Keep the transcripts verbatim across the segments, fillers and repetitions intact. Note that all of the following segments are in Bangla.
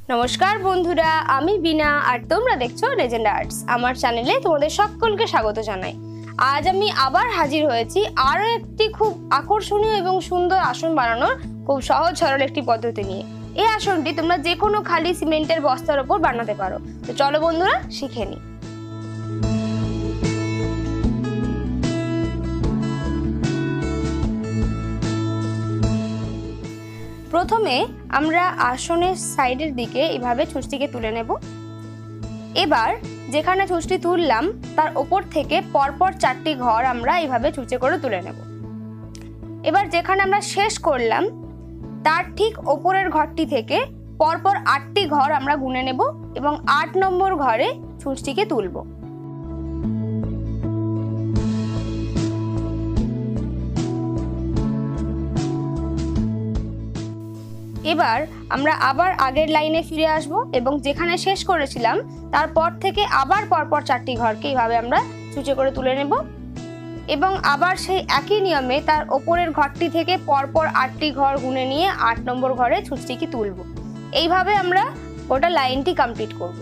नमस्कार बंधुरा आमी बिना और तोमरा देखछो लेजेंड आर्ट्स। आमार चैनेले तोमादेर सकलके स्वागत जानाई। आज आमी आबार हाजिर हयेछि आरो एकटी खूब आकर्षणीय एबं सुंदर आसन बानानोर खूब सहज सरल एकटी पद्धति निये। এই আসনটি তোমরা যে কোনো খালি সিমেন্টের বস্তার উপর বানাতে পারো। তো চলো বন্ধুরা শিখে নিই। প্রথমে আমরা আসনের সাইডের দিকে এইভাবে ছুঁচটিকে তুলে নেব। এবার যেখানে ছুঁচটি তুললাম তার উপর থেকে পরপর চারটি ঘর আমরা এইভাবে ছুঁচে করে তুলে নেব। এবার যেখানে আমরা শেষ করলাম তার ঠিক উপরের ঘরটি থেকে পরপর আটটি ঘর আমরা গুনে নেব এবং আট নম্বর ঘরে ছুঁচটিকে তুলব। এবার আমরা আবার আগের লাইনে ফিরে আসব এবং যেখানে শেষ করেছিলাম তারপর থেকে আবার পরপর চারটি ঘরকে এইভাবে আমরা ছুঁচে করে তুলে নেব এবং আবার সেই একই নিয়মে তার উপরের ঘরটি থেকে পরপর আটটি ঘর গুনে নিয়ে আট নম্বর ঘরে ছুঁচটিকে তুলব। এইভাবে আমরা গোটা লাইনটি কমপ্লিট করব।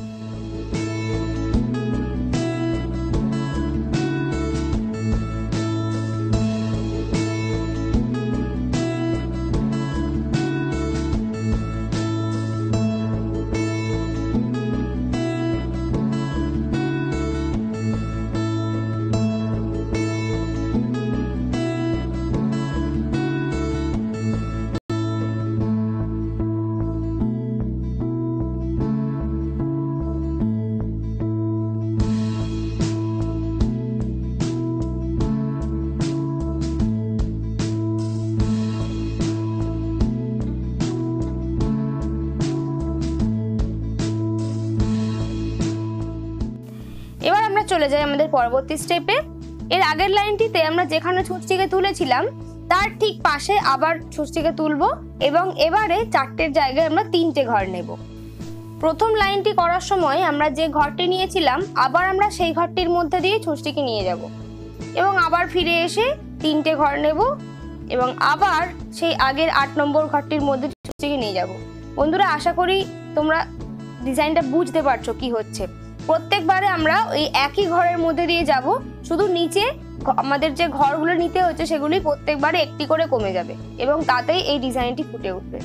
এবার আমরা চলে যাই আমাদের পরবর্তী স্টেপে। এর আগের লাইনটিতে আমরা যেখানে ছুঁচটিকে তুলেছিলাম তার ঠিক পাশে আবার ছুঁচটিকে তুলব এবং এবারে চারটের জায়গায় আমরা তিনটে ঘর নেব। প্রথম লাইনটি করার সময় আমরা যে ঘরটি নিয়েছিলাম আবার আমরা সেই ঘরটির মধ্যে দিয়ে ছুঁচটিকে নিয়ে যাব এবং আবার ফিরে এসে তিনটে ঘর নেব এবং আবার সেই আগের আট নম্বর ঘরটির মধ্যে ছুঁচটিকে নিয়ে যাব। বন্ধুরা আশা করি তোমরা ডিজাইনটা বুঝতে পারছো কি হচ্ছে। প্রত্যেকবারে আমরা ওই একই ঘরের মধ্যে দিয়ে যাব, শুধু নিচে আমাদের যে ঘরগুলো নিতে হচ্ছে সেগুলি প্রত্যেকবারে একটি করে কমে যাবে এবং তাতেই এই ডিজাইনটি ফুটে উঠবে।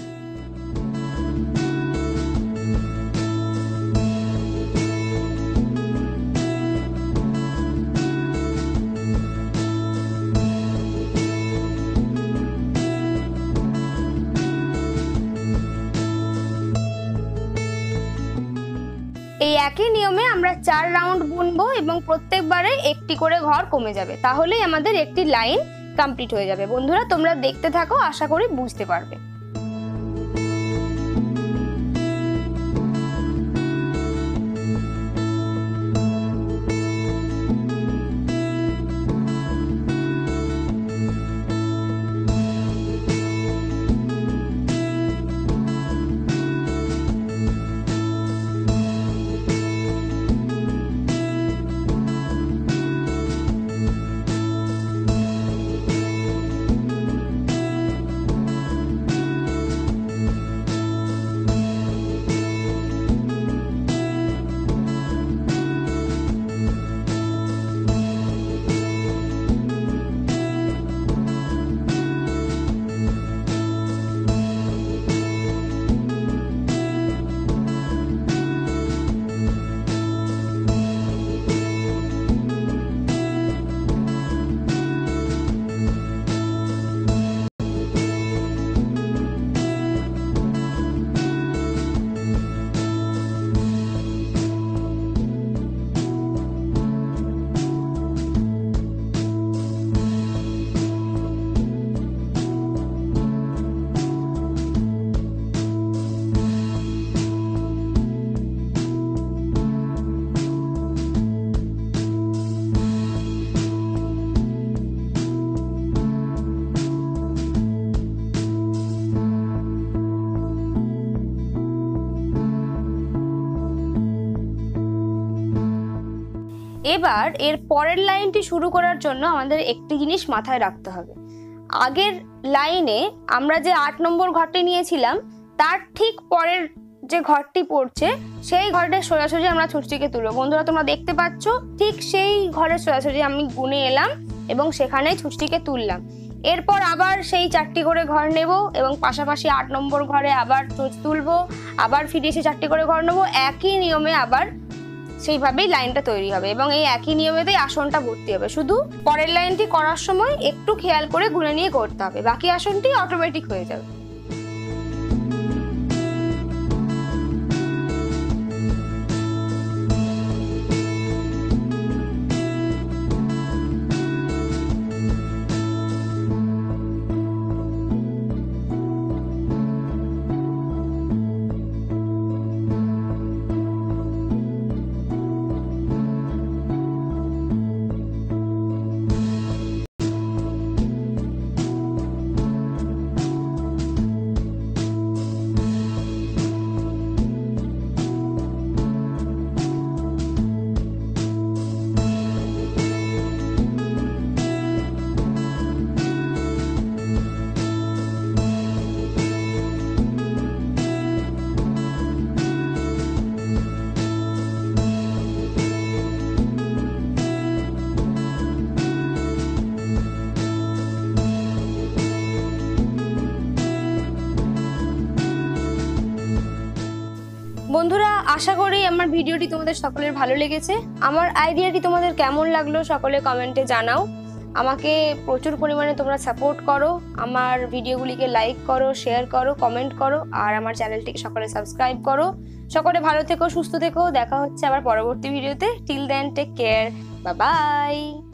এই একই নিয়মে আমরা চার রাউন্ড বুনবো এবং প্রত্যেকবারে একটি করে ঘর কমে যাবে, তাহলেই আমাদের একটি লাইন কমপ্লিট হয়ে যাবে। বন্ধুরা তোমরা দেখতে থাকো, আশা করি বুঝতে পারবে। এবার এর পরের লাইনটি শুরু করার জন্য আমাদের একটি জিনিস মাথায় রাখতে হবে। আগের লাইনে আমরা যে আট নম্বর ঘরটি নিয়েছিলাম তার ঠিক পরের যে ঘরটি পড়ছে সেই ঘরের সোজাসুজি আমরা ছুঁচটিকে তুলবো। বন্ধুরা তোমরা দেখতে পাচ্ছ ঠিক সেই ঘরের সোজাসুজি আমি গুনে এলাম এবং সেখানে ছুঁচটিকে তুললাম। এরপর আবার সেই চারটি করে ঘর নেব এবং পাশাপাশি আট নম্বর ঘরে আবার ছুঁচ তুলবো, আবার ফিরে এসে চারটি করে ঘর নেবো। একই নিয়মে আবার সেইভাবেই লাইনটা তৈরি হবে এবং এই একই নিয়মেতেই আসনটা ভর্তি হবে। শুধু পরের লাইনটি করার সময় একটু খেয়াল করে গুনে নিয়ে করতে হবে, বাকি আসনটি অটোমেটিক হয়ে যাবে। বন্ধুরা আশা করি আমার ভিডিওটি তোমাদের সকলের ভালো লেগেছে। আমার আইডিয়াটি তোমাদের কেমন লাগলো সকলে কমেন্টে জানাও। আমাকে প্রচুর পরিমাণে তোমরা সাপোর্ট করো, আমার ভিডিওগুলিকে লাইক করো, শেয়ার করো, কমেন্ট করো আর আমার চ্যানেলটিকে সকলে সাবস্ক্রাইব করো। সকলে ভালো থেকো, সুস্থ থেকো। দেখা হচ্ছে আবার পরবর্তী ভিডিওতে। Till then take care, bye by.